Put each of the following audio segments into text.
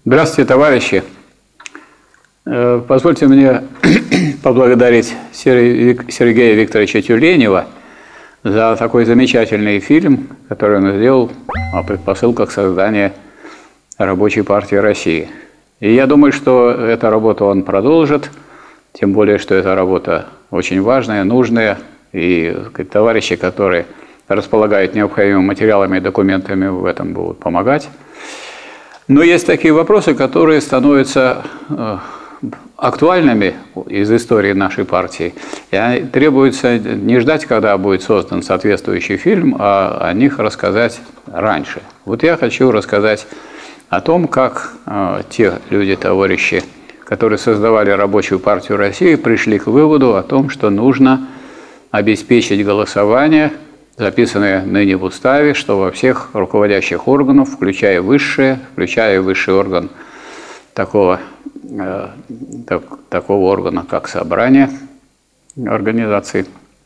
Здравствуйте, товарищи. Позвольте мне поблагодарить Сергея Викторовича Тюленева за такой замечательный фильм, который он сделал о предпосылках создания Рабочей партии России. И я думаю, что эту работу он продолжит, тем более, что эта работа очень важная, нужная, и товарищи, которые располагают необходимыми материалами и документами, в этом будут помогать. Но есть такие вопросы, которые становятся актуальными из истории нашей партии. И требуется не ждать, когда будет создан соответствующий фильм, а о них рассказать раньше. Вот я хочу рассказать о том, как те люди, товарищи, которые создавали Рабочую партию России, пришли к выводу о том, что нужно обеспечить голосование, записанное ныне в уставе, что во всех руководящих органах, включая высший орган такого органа, как собрание организации,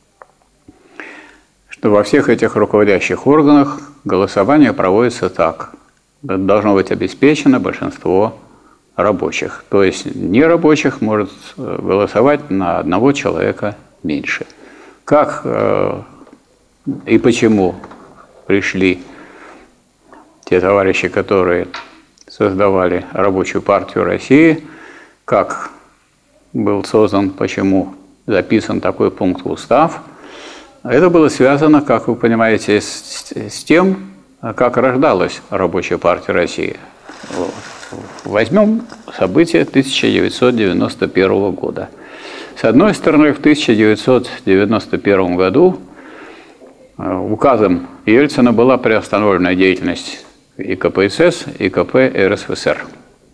что во всех этих руководящих органах голосование проводится так. Должно быть обеспечено большинство рабочих. То есть нерабочих может голосовать на одного человека меньше. Как и почему пришли те товарищи, которые создавали Рабочую партию России, как был создан, почему записан такой пункт в устав. Это было связано, как вы понимаете, с тем, как рождалась Рабочая партия России. Возьмем события 1991 года. С одной стороны, в 1991 году указом Ельцина была приостановлена деятельность и КПСС, и КП РСФСР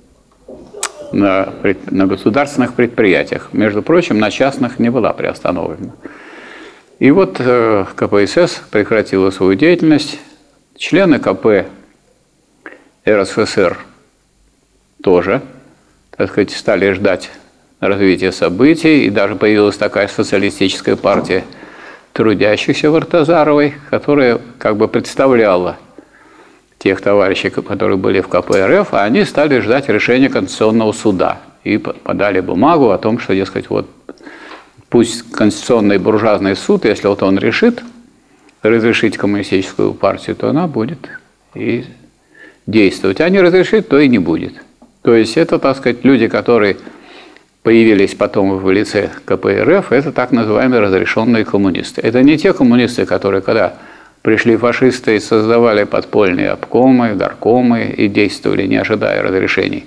на государственных предприятиях. Между прочим, на частных не была приостановлена. И вот КПСС прекратила свою деятельность. Члены КП РСФСР тоже, так сказать, стали ждать развития событий, и даже появилась такая социалистическая партия трудящихся Вартазаровой, которая как бы представляла тех товарищей, которые были в КП РФ, а они стали ждать решения Конституционного суда и подали бумагу о том, что, дескать, вот пусть Конституционный буржуазный суд, если вот он решит разрешить коммунистическую партию, то она будет и действовать. А не разрешит, то и не будет. То есть это, так сказать, люди, которые появились потом в лице КПРФ, это так называемые разрешенные коммунисты. Это не те коммунисты, которые, когда пришли фашисты и создавали подпольные обкомы, горкомы и действовали, не ожидая разрешений,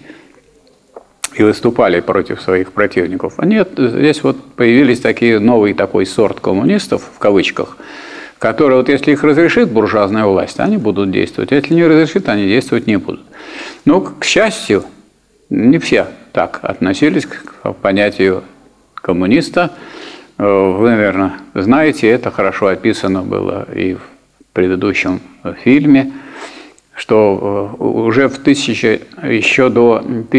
и выступали против своих противников. А нет, здесь вот появились новый такой сорт коммунистов, в кавычках, которые, вот если их разрешит буржуазная власть, они будут действовать. Если не разрешит, они действовать не будут. Но, к счастью, не все так относились к понятию коммуниста. Вы, наверное, знаете, это хорошо описано было и в предыдущем фильме, что уже еще до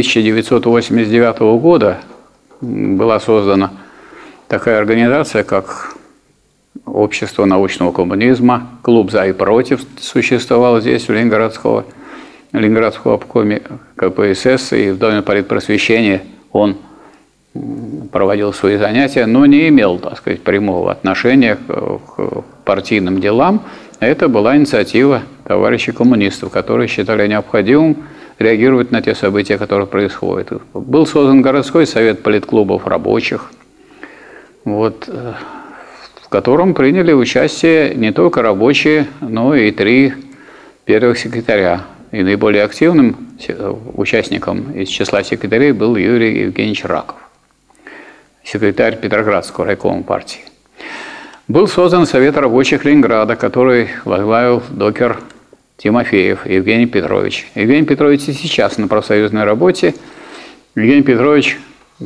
1989 года была создана такая организация, как Общество научного коммунизма, клуб «За и против» существовал здесь, в Ленинградском обкоме КПСС, и в Доме политпросвещения он проводил свои занятия, но не имел, так сказать, прямого отношения к партийным делам. Это была инициатива товарищей коммунистов, которые считали необходимым реагировать на те события, которые происходят. Был создан городской совет политклубов рабочих, вот, в котором приняли участие не только рабочие, но и 3 первых секретаря. И наиболее активным участником из числа секретарей был Юрий Евгеньевич Раков, секретарь Петроградского райкома партии. Был создан Совет рабочих Ленинграда, который возглавил докер Тимофеев Евгений Петрович. Евгений Петрович и сейчас на профсоюзной работе. Евгений Петрович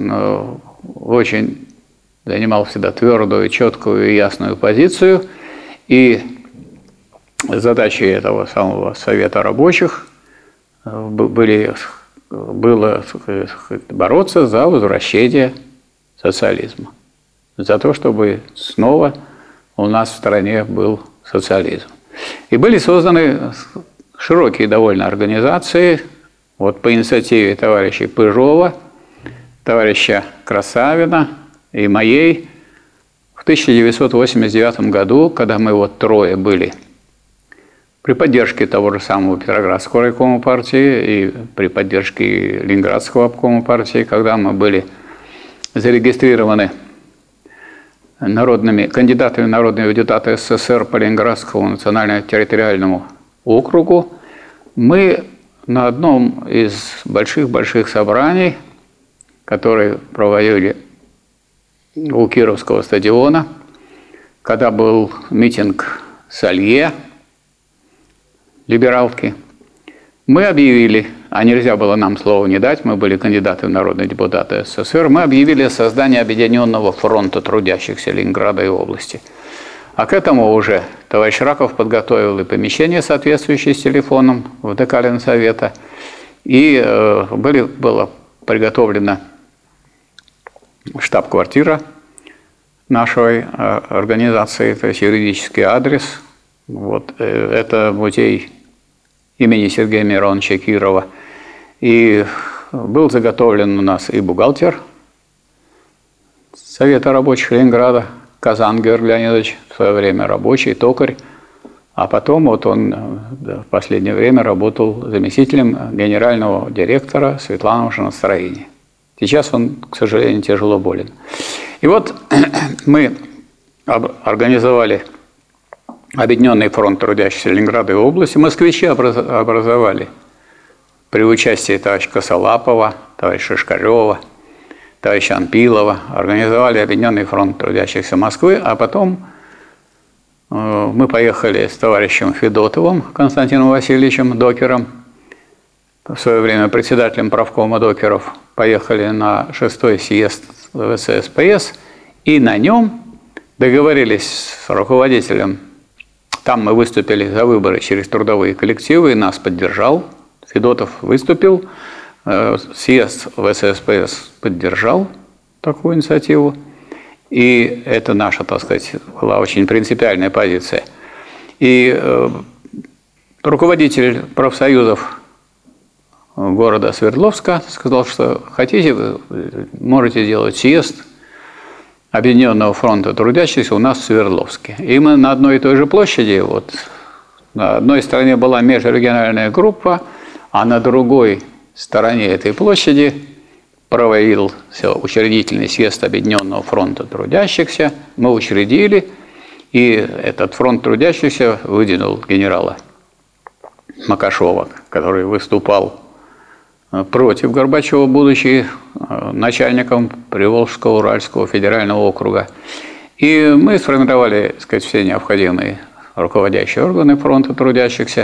очень занимал всегда твердую, четкую и ясную позицию. И задачей этого самого Совета рабочих было бороться за возвращение социализма, за то, чтобы снова у нас в стране был социализм. И были созданы широкие довольно организации, вот по инициативе товарищей Пыжова, товарища Красавина и моей, в 1989 году, когда мы вот трое были, при поддержке того же самого Петроградского райкома партии и при поддержке Ленинградского обкома партии, когда мы были зарегистрированы кандидатами в народные депутаты СССР по Ленинградскому национально-территориальному округу, мы на одном из больших-больших собраний, которые проводили у Кировского стадиона, когда был митинг Салье, либералки, мы объявили, а нельзя было нам слова не дать, мы были кандидаты в народные депутаты СССР, мы объявили о создании Объединенного фронта трудящихся Ленинграда и области. А к этому уже товарищ Раков подготовил и помещение, соответствующее с телефоном в ДК Ленсовета, и была приготовлена штаб-квартира нашей организации, то есть юридический адрес. Вот, это музей имени Сергея Мироновича Кирова. И был заготовлен у нас и бухгалтер Совета рабочих Ленинграда, Казан Георгий Леонидович, в свое время рабочий, токарь. А потом вот он в последнее время работал заместителем генерального директора Светланового машиностроения. Сейчас он, к сожалению, тяжело болен. И вот мы организовали Объединенный фронт трудящихся Ленинграда и области. Москвичи образовали при участии товарища Косолапова, товарища Шишкарева, товарища Анпилова. Организовали Объединенный фронт трудящихся Москвы, а потом мы поехали с товарищем Федотовым Константином Васильевичем, докером, в свое время председателем правкома докеров, поехали на 6-й съезд ВЦСПС, и на нем договорились с руководителем. Там мы выступили за выборы через трудовые коллективы, и нас поддержал. Федотов выступил, съезд ВЦСПС поддержал такую инициативу. И это наша, так сказать, была очень принципиальная позиция. И руководитель профсоюзов города Свердловска сказал, что хотите, вы можете делать съезд Объединенного фронта трудящихся у нас в Свердловске. И мы на одной и той же площади, вот, на одной стороне была межрегиональная группа, а на другой стороне этой площади проводился учредительный съезд Объединенного фронта трудящихся. Мы учредили, и этот фронт трудящихся выдвинул генерала Макашова, который выступал против Горбачева, будучи начальником Приволжского Уральского федерального округа. И мы сформировали, так сказать, все необходимые руководящие органы фронта трудящихся.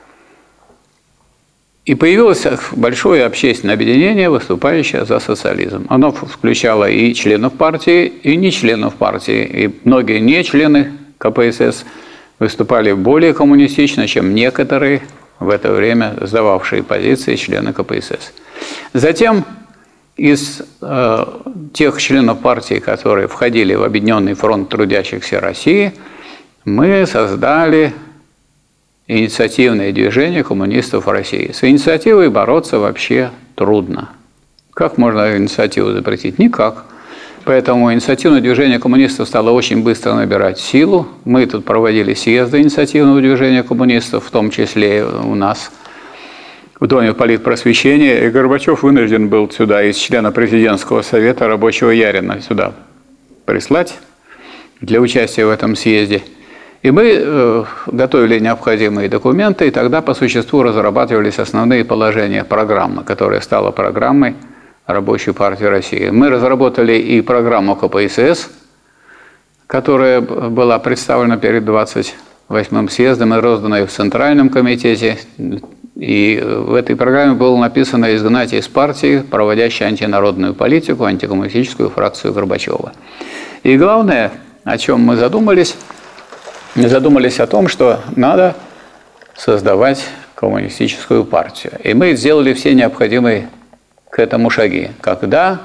И появилось большое общественное объединение, выступающее за социализм. Оно включало и членов партии, и не членов партии. И многие не члены КПСС выступали более коммунистично, чем некоторые в это время сдававшие позиции члены КПСС. Затем из тех членов партии, которые входили в Объединенный фронт трудящихся России, мы создали инициативное движение коммунистов России. С инициативой бороться вообще трудно. Как можно инициативу запретить? Никак. Поэтому инициативное движение коммунистов стало очень быстро набирать силу. Мы тут проводили съезды инициативного движения коммунистов, в том числе у нас в Доме политпросвещения. И Горбачев вынужден был сюда из члена президентского совета рабочего Ярина сюда прислать для участия в этом съезде. И мы готовили необходимые документы, и тогда по существу разрабатывались основные положения программы, которая стала программой Рабочей партии России. Мы разработали и программу КПСС, которая была представлена перед 28-м съездом и роздана в Центральном комитете. И в этой программе было написано изгнать из партии, проводящей антинародную политику, антикоммунистическую фракцию Горбачева. И главное, о чем мы задумались о том, что надо создавать коммунистическую партию. И мы сделали все необходимые к этому шаги. Когда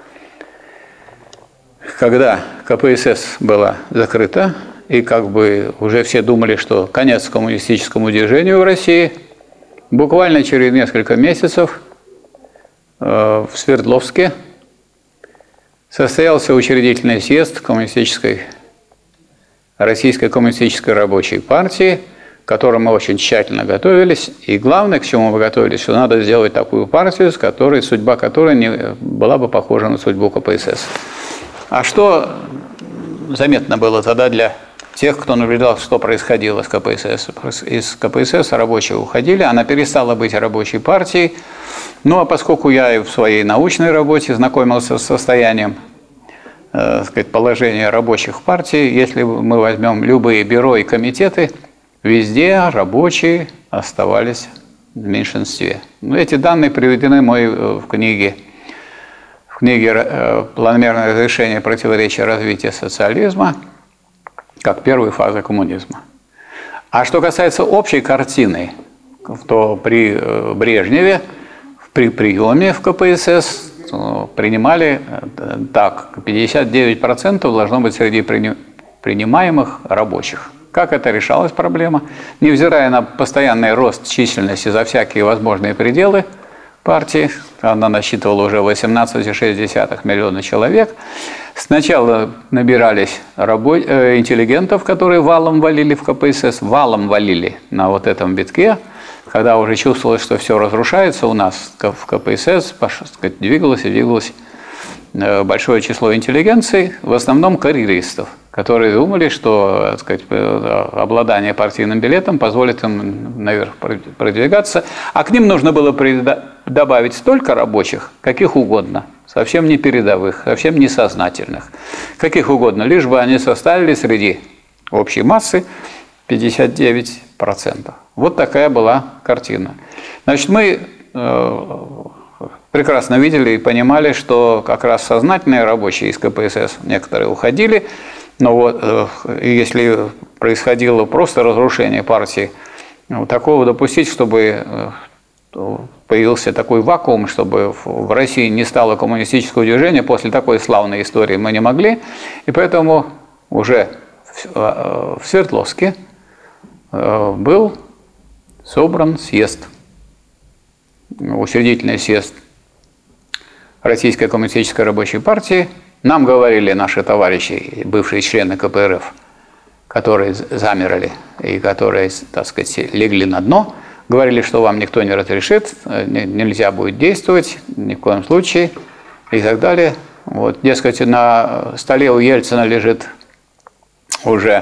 КПСС была закрыта, и как бы уже все думали, что конец коммунистическому движению в России, буквально через несколько месяцев в Свердловске состоялся учредительный съезд Российской коммунистической рабочей партии, к которому мы очень тщательно готовились. И главное, к чему мы готовились, что надо сделать такую партию, судьба которой не была бы похожа на судьбу КПСС. А что заметно было тогда для тех, кто наблюдал, что происходило с КПСС? Из КПСС рабочие уходили, она перестала быть рабочей партией. Ну, а поскольку я и в своей научной работе знакомился с состоянием положения рабочих партий, если мы возьмем любые бюро и комитеты, везде рабочие оставались в меньшинстве. Эти данные приведены в книге «Планомерное разрешение противоречия развития социализма» как первой фазы коммунизма. А что касается общей картины, то при Брежневе, при приеме в КПСС принимали так, 59% должно быть среди принимаемых рабочих. Как это решалась проблема? Невзирая на постоянный рост численности за всякие возможные пределы партии, она насчитывала уже 18,6 миллиона человек, сначала набирались интеллигентов, которые валом валили в КПСС, валом валили на вот этом битке, когда уже чувствовалось, что все разрушается у нас в КПСС, двигалось и двигалось большое число интеллигенции, в основном карьеристов, которые думали, что, так сказать, обладание партийным билетом позволит им наверх продвигаться, а к ним нужно было добавить столько рабочих, каких угодно, совсем не передовых, совсем не сознательных, каких угодно, лишь бы они составили среди общей массы 59%. Вот такая была картина. Значит, мы прекрасно видели и понимали, что как раз сознательные рабочие из КПСС, некоторые уходили, но вот если происходило просто разрушение партии, такого допустить, чтобы появился такой вакуум, чтобы в России не стало коммунистического движения, после такой славной истории мы не могли, и поэтому уже в Свердловске был собран съезд, учредительный съезд Российской коммунистической рабочей партии. Нам говорили наши товарищи, бывшие члены КПРФ, которые замерли и которые, так сказать, легли на дно, говорили, что вам никто не разрешит, нельзя будет действовать ни в коем случае и так далее. Вот, дескать, на столе у Ельцина лежит уже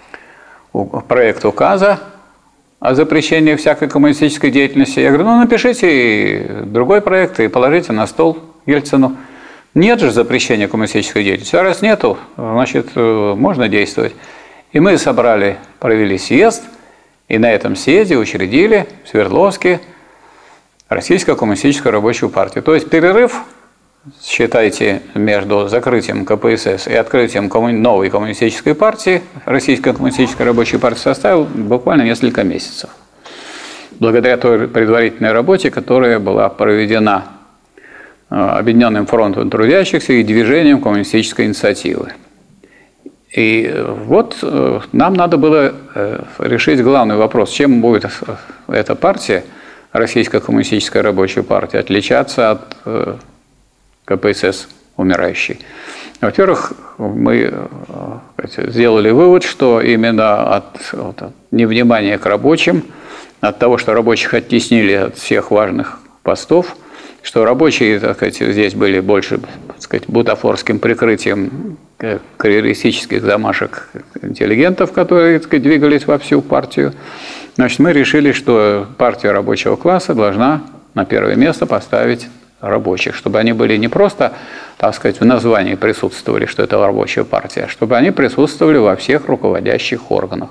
проект указа о запрещении всякой коммунистической деятельности. Я говорю, напишите другой проект и положите на стол Ельцину. Нет же запрещения коммунистической деятельности. А раз нету, значит, можно действовать. И мы провели съезд, и на этом съезде учредили в Свердловске Российскую коммунистическую рабочую партию. То есть перерыв, считайте, между закрытием КПСС и открытием новой коммунистической партии, Российской коммунистической рабочей партии, составил буквально несколько месяцев. Благодаря той предварительной работе, которая была проведена Объединенным фронтом трудящихся и движением коммунистической инициативы. И вот нам надо было решить главный вопрос, чем будет эта партия, Российская коммунистическая рабочая партия, отличаться от КПСС умирающей. Во-первых, мы сделали вывод, что именно от невнимания к рабочим, от того, что рабочих оттеснили от всех важных постов, что рабочие, так сказать, здесь были больше, так сказать, бутафорским прикрытием карьеристических замашек интеллигентов, которые, так сказать, двигались во всю партию. Значит, мы решили, что партия рабочего класса должна на первое место поставить рабочих, чтобы они были не просто, так сказать, в названии присутствовали, что это рабочая партия, а чтобы они присутствовали во всех руководящих органах.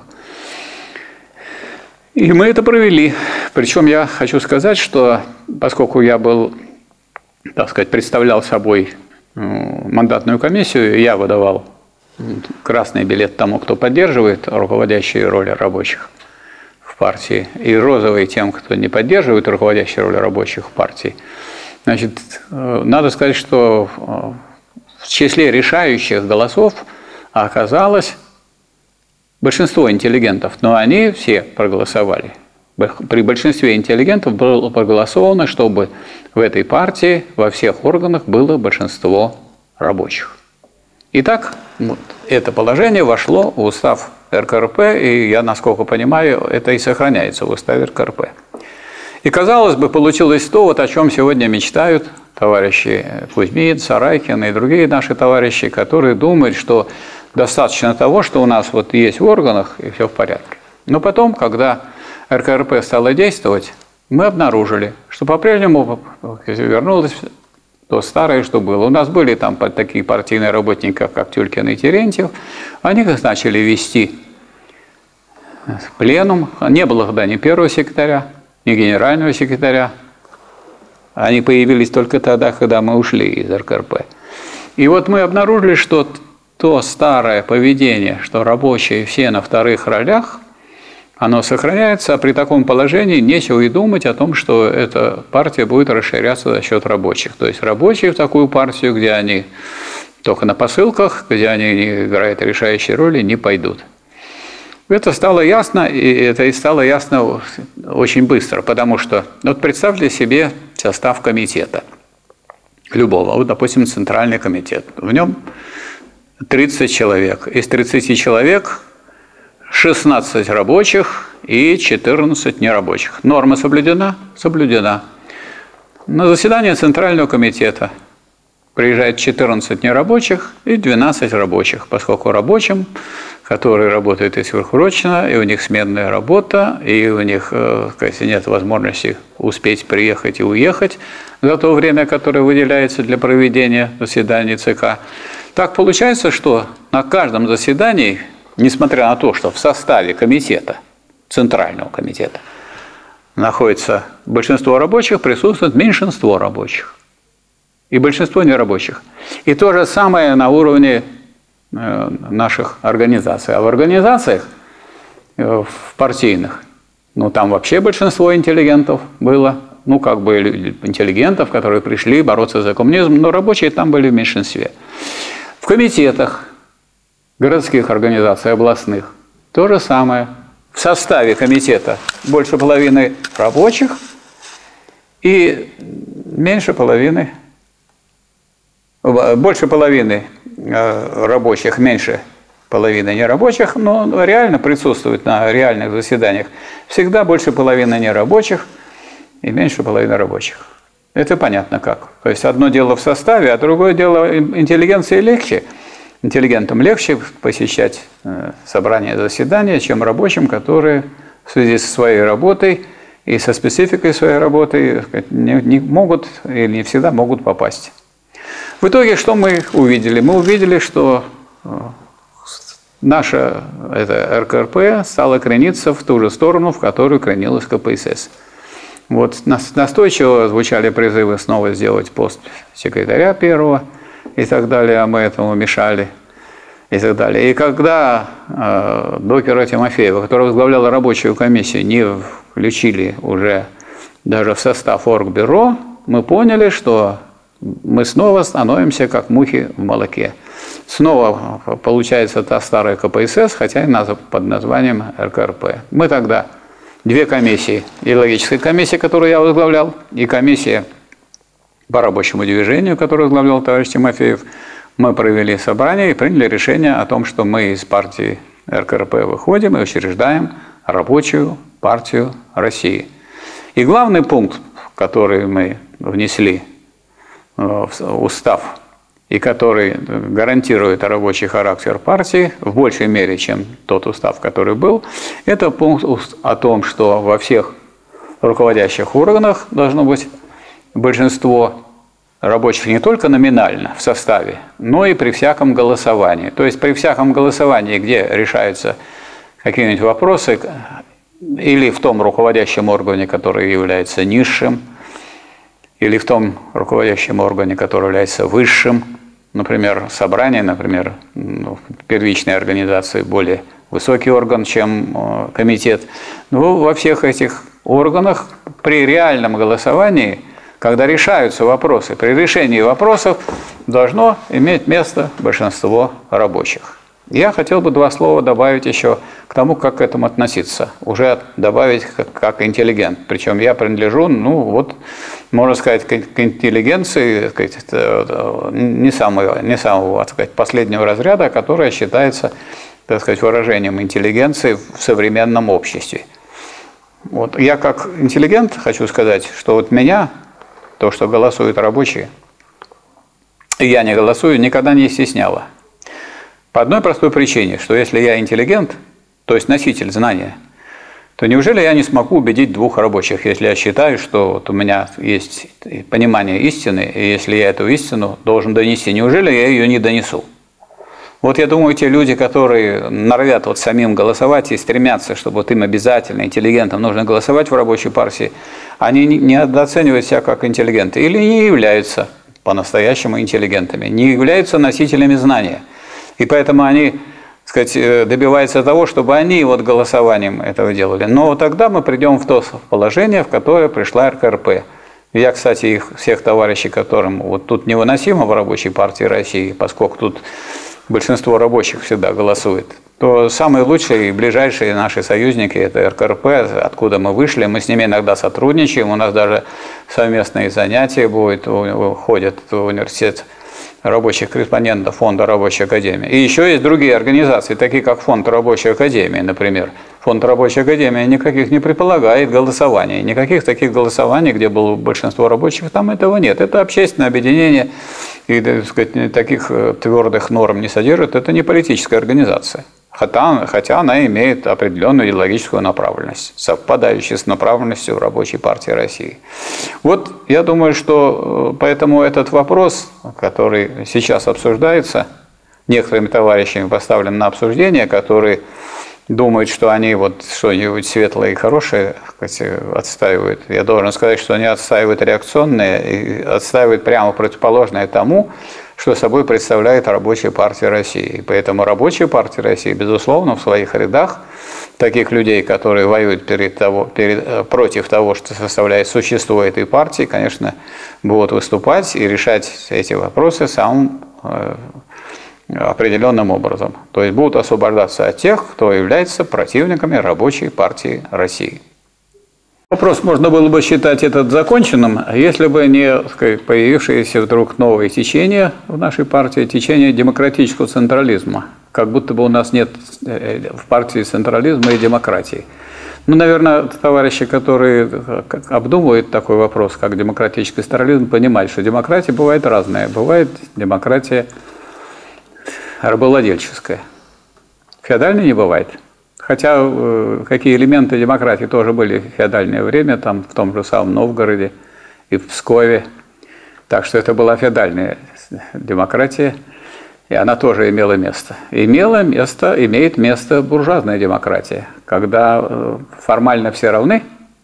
И мы это провели. Причем я хочу сказать, что поскольку я так сказать, представлял собой мандатную комиссию, я выдавал красный билет тому, кто поддерживает руководящие роли рабочих в партии, и розовый тем, кто не поддерживает руководящие роли рабочих в партии. Значит, надо сказать, что в числе решающих голосов оказалось большинство интеллигентов, но они все проголосовали при большинстве интеллигентов было проголосовано, чтобы в этой партии во всех органах было большинство рабочих. Итак, вот это положение вошло в устав РКРП, и я, насколько понимаю, это и сохраняется в уставе РКРП. И, казалось бы, получилось то, вот о чем сегодня мечтают товарищи Кузьмин, Сарайкин и другие наши товарищи, которые думают, что достаточно того, что у нас вот есть в органах, и все в порядке. Но потом, когда РКРП стало действовать, мы обнаружили, что по-прежнему вернулось то старое, что было. У нас были там такие партийные работники, как Тюлькин и Терентьев. Они их начали вести в пленум. Не было тогда ни первого секретаря, ни генерального секретаря. Они появились только тогда, когда мы ушли из РКРП. И вот мы обнаружили, что то старое поведение, что рабочие все на вторых ролях, оно сохраняется, а при таком положении нечего и думать о том, что эта партия будет расширяться за счет рабочих. То есть рабочие в такую партию, где они только на посылках, где они не играют решающей роли, не пойдут. Это стало ясно, и это стало ясно очень быстро, потому что, вот представьте себе состав комитета любого, вот, допустим, Центральный комитет. В нем 30 человек. Из 30 человек 16 рабочих и 14 нерабочих. Норма соблюдена? Соблюдена. На заседание Центрального комитета приезжает 14 нерабочих и 12 рабочих, поскольку рабочим, которые работают и сверхурочно, и у них сменная работа, и у них, если нет возможности успеть приехать и уехать за то время, которое выделяется для проведения заседаний ЦК. Так получается, что на каждом заседании, несмотря на то, что в составе комитета, Центрального комитета, находится большинство рабочих, присутствует меньшинство рабочих и большинство нерабочих. И то же самое на уровне наших организаций. А в организациях, в партийных, ну там вообще большинство интеллигентов было, ну как бы интеллигентов, которые пришли бороться за коммунизм, но рабочие там были в меньшинстве. В комитетах городских организаций, областных, то же самое. В составе комитета больше половины рабочих и меньше половины, больше половины рабочих, меньше половины нерабочих, но реально присутствует на реальных заседаниях всегда больше половины нерабочих и меньше половины рабочих. Это понятно как. То есть одно дело в составе, а другое дело интеллигенции легче. Интеллигентам легче посещать собрания, заседания, чем рабочим, которые в связи со своей работой и со спецификой своей работы не могут или не всегда могут попасть. В итоге что мы увидели? Мы увидели, что наша РКРП стала крениться в ту же сторону, в которую кренилась КПСС. Вот настойчиво звучали призывы снова сделать пост секретаря первого и так далее, а мы этому мешали и так далее. И когда докера Тимофеева, который возглавлял рабочую комиссию, не включили уже даже в состав Оргбюро, мы поняли, что мы снова становимся как мухи в молоке. Снова получается та старая КПСС, хотя и под названием РКРП. Мы тогда две комиссии, идеологическая комиссия, которую я возглавлял, и комиссия по рабочему движению, которую возглавлял товарищ Тимофеев, мы провели собрание и приняли решение о том, что мы из партии РКРП выходим и учреждаем рабочую партию России. И главный пункт, который мы внесли в устав и который гарантирует рабочий характер партии в большей мере, чем тот устав, который был, это пункт о том, что во всех руководящих органах должно быть большинство рабочих не только номинально в составе, но и при всяком голосовании. То есть при всяком голосовании, где решаются какие-нибудь вопросы, или в том руководящем органе, который является низшим, или в том руководящем органе, который является высшим, например, собрание, например, в первичной организации более высокий орган, чем комитет. Но во всех этих органах при реальном голосовании, когда решаются вопросы, при решении вопросов должно иметь место большинство рабочих. Я хотел бы два слова добавить еще к тому, как к этому относиться. Уже добавить как интеллигент. Причем я принадлежу, ну вот, можно сказать, к интеллигенции, так сказать, не самого так сказать, последнего разряда, которая считается, так сказать, выражением интеллигенции в современном обществе. Вот я как интеллигент хочу сказать, что вот меня, то, что голосуют рабочие, и я не голосую, никогда не стесняло. По одной простой причине, что если я интеллигент, то есть носитель знания, то неужели я не смогу убедить двух рабочих, если я считаю, что вот у меня есть понимание истины, и если я эту истину должен донести, неужели я ее не донесу? Вот я думаю, те люди, которые норовят вот самим голосовать и стремятся, чтобы вот им обязательно, интеллигентам, нужно голосовать в рабочей партии, они не недооценивают себя как интеллигенты или не являются по-настоящему интеллигентами, не являются носителями знания. И поэтому они, так сказать, добиваются того, чтобы они вот голосованием этого делали. Но тогда мы придем в то положение, в которое пришла РКРП. Я, кстати, их всех товарищей, которым вот тут невыносимо в Рабочей партии России, поскольку тут большинство рабочих всегда голосует, то самые лучшие и ближайшие наши союзники – это РКРП, откуда мы вышли. Мы с ними иногда сотрудничаем, у нас даже совместные занятия будут, ходят в университет рабочих корреспондентов Фонда Рабочей Академии. И еще есть другие организации, такие как Фонд Рабочей Академии, например. Фонд Рабочей Академии никаких не предполагает голосований. Никаких таких голосований, где было большинство рабочих, там этого нет. Это общественное объединение, и, так сказать, таких твердых норм не содержит. Это не политическая организация. Хотя она имеет определенную идеологическую направленность, совпадающую с направленностью Рабочей партии России. Вот я думаю, что поэтому этот вопрос, который сейчас обсуждается, некоторыми товарищами поставлен на обсуждение, которые думают, что они вот что-нибудь светлое и хорошее, так сказать, отстаивают. Я должен сказать, что они отстаивают реакционное и отстаивают прямо противоположное тому, что собой представляет Рабочая партия России. И поэтому Рабочая партия России, безусловно, в своих рядах таких людей, которые воюют против того, что составляет существо этой партии, конечно, будут выступать и решать эти вопросы самым определенным образом. То есть будут освобождаться от тех, кто является противниками Рабочей партии России. Вопрос можно было бы считать этот законченным, если бы не, сказать, появившиеся вдруг новые течения в нашей партии, течение демократического централизма. Как будто бы у нас нет в партии централизма и демократии. Ну, наверное, товарищи, которые обдумывают такой вопрос, как демократический централизм, понимают, что демократия бывает разная. Бывает демократия рабовладельческая. Феодальной не бывает. Хотя какие элементы демократии тоже были в феодальное время, там, в том же самом Новгороде и в Пскове. Так что это была феодальная демократия, и она тоже имела место. Имеет место буржуазная демократия, когда формально все равны,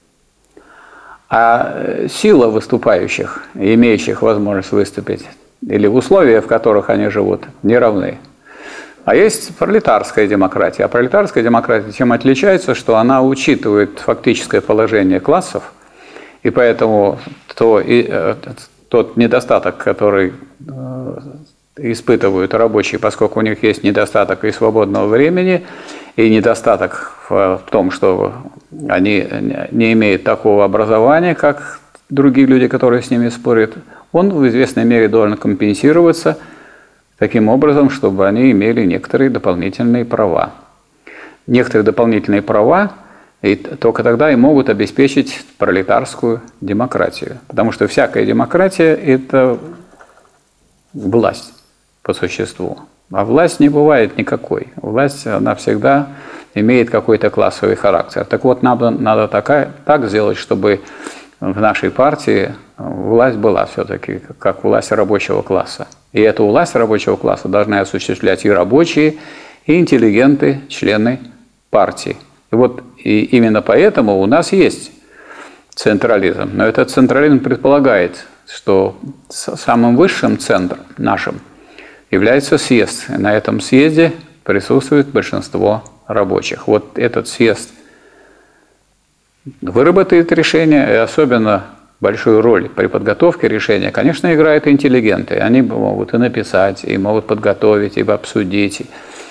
а сила выступающих, имеющих возможность выступить, или условия, в которых они живут, не равны. А есть пролетарская демократия. А пролетарская демократия тем отличается, что она учитывает фактическое положение классов, и поэтому тот недостаток, который испытывают рабочие, поскольку у них есть недостаток и свободного времени, и недостаток в том, что они не имеют такого образования, как другие люди, которые с ними спорят, он в известной мере должен компенсироваться таким образом, чтобы они имели некоторые дополнительные права. Некоторые дополнительные права и только тогда и могут обеспечить пролетарскую демократию. Потому что всякая демократия – это власть по существу. А власть не бывает никакой. Власть, она всегда имеет какой-то классовый характер. Так вот, надо так сделать, чтобы в нашей партии власть была все-таки как власть рабочего класса. И эту власть рабочего класса должны осуществлять и рабочие, и интеллигенты, члены партии. И вот именно поэтому у нас есть централизм. Но этот централизм предполагает, что самым высшим центром нашим является съезд. И на этом съезде присутствует большинство рабочих. Вот этот съезд выработает решение, и особенно большую роль при подготовке решения, конечно, играют интеллигенты. Они могут и написать, и могут подготовить, и обсудить,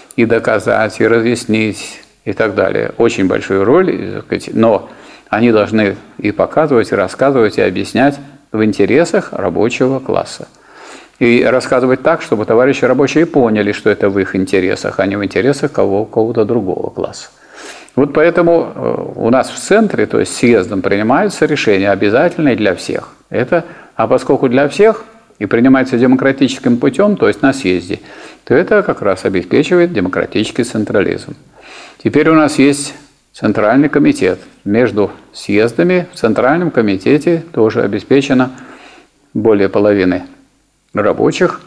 и доказать, и разъяснить, и так далее. Очень большую роль, но они должны и показывать, и рассказывать, и объяснять в интересах рабочего класса. И рассказывать так, чтобы товарищи рабочие поняли, что это в их интересах, а не в интересах кого-то другого класса. Вот поэтому у нас в центре, то есть съездом, принимаются решения обязательные для всех. А поскольку для всех и принимается демократическим путем, то есть на съезде, то это как раз обеспечивает демократический централизм. Теперь у нас есть Центральный комитет. Между съездами в Центральном комитете тоже обеспечено более половины рабочих.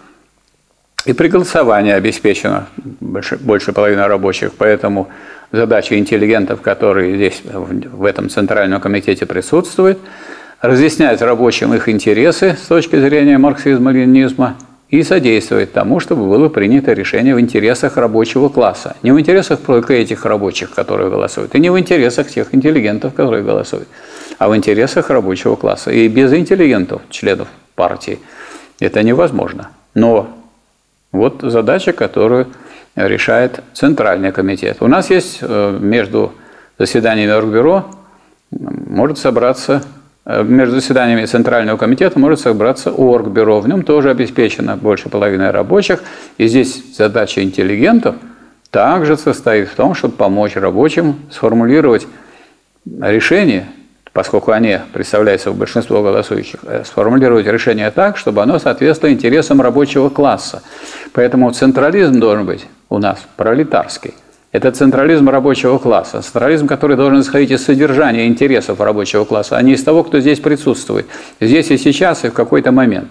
И при голосовании обеспечено больше половины рабочих. Поэтому задача интеллигентов, которые здесь в этом Центральном комитете присутствуют, разъяснять рабочим их интересы с точки зрения марксизма-ленинизма и содействовать тому, чтобы было принято решение в интересах рабочего класса. Не в интересах только этих рабочих, которые голосуют, и не в интересах тех интеллигентов, которые голосуют, а в интересах рабочего класса. И без интеллигентов, членов партии, это невозможно. Но вот задача, которую решает Центральный комитет. У нас есть между заседаниями Оргбюро может собраться. Между заседаниями Центрального комитета может собраться Оргбюро. В нем тоже обеспечено больше половины рабочих. И здесь задача интеллигентов также состоит в том, чтобы помочь рабочим сформулировать решение, поскольку они представляют собой большинство голосующих, сформулировать решение так, чтобы оно соответствовало интересам рабочего класса. Поэтому централизм должен быть у нас пролетарский. Это централизм рабочего класса, централизм, который должен исходить из содержания интересов рабочего класса, а не из того, кто здесь присутствует, здесь и сейчас, и в какой-то момент.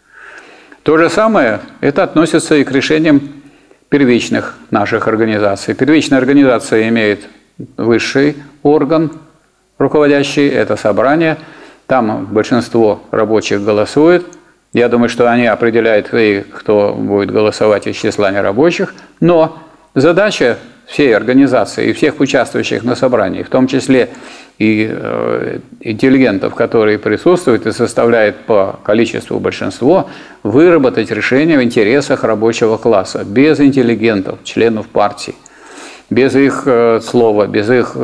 То же самое это относится и к решениям первичных наших организаций. Первичная организация имеет высший орган, руководящий, это собрание, там большинство рабочих голосует. Я думаю, что они определяют, кто будет голосовать из числа нерабочих, но задача всей организации и всех участвующих на собрании, в том числе и интеллигентов, которые присутствуют и составляют по количеству большинство, выработать решение в интересах рабочего класса, без интеллигентов, членов партии, без их слова, без их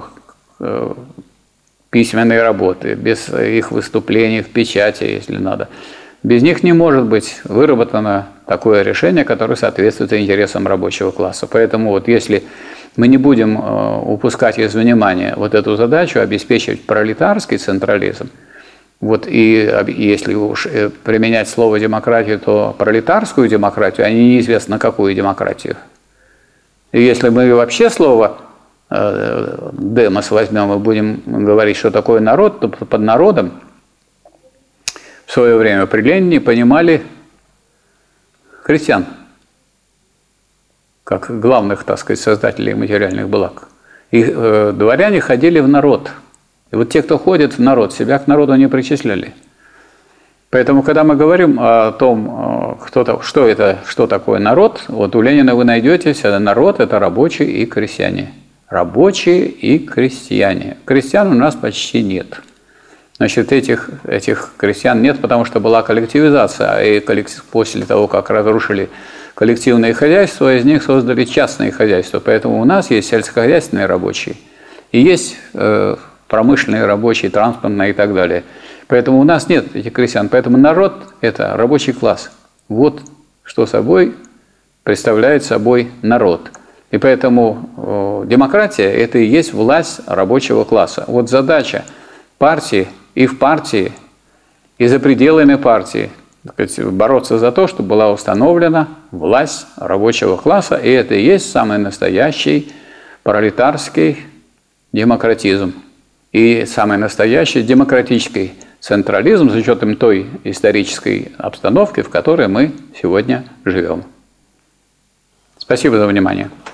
письменной работы, без их выступлений в печати, если надо. Без них не может быть выработано такое решение, которое соответствует интересам рабочего класса. Поэтому вот если мы не будем упускать из внимания вот эту задачу, обеспечивать пролетарский централизм, вот и если уж применять слово демократию, то пролетарскую демократию, а не неизвестно какую демократию. И если мы вообще слово демос возьмем и будем говорить, что такое народ, то под народом в свое время при Ленине понимали крестьян, как главных, так сказать, создателей материальных благ. И дворяне ходили в народ. И вот те, кто ходит в народ, себя к народу не причисляли. Поэтому, когда мы говорим о том, что такое народ, вот у Ленина вы найдете, народ – это рабочие и крестьяне. Рабочие и крестьяне. Крестьян у нас почти нет. Значит, этих крестьян нет, потому что была коллективизация, и после того, как разрушили коллективные хозяйства, из них создали частные хозяйства. Поэтому у нас есть сельскохозяйственные рабочие, и есть промышленные рабочие, транспортные и так далее. Поэтому у нас нет этих крестьян. Поэтому народ – это рабочий класс. Вот что собой представляет собой народ. И поэтому демократия – это и есть власть рабочего класса. Вот задача партии и в партии, и за пределами партии бороться за то, чтобы была установлена власть рабочего класса, и это и есть самый настоящий пролетарский демократизм и самый настоящий демократический централизм с учетом той исторической обстановки, в которой мы сегодня живем. Спасибо за внимание.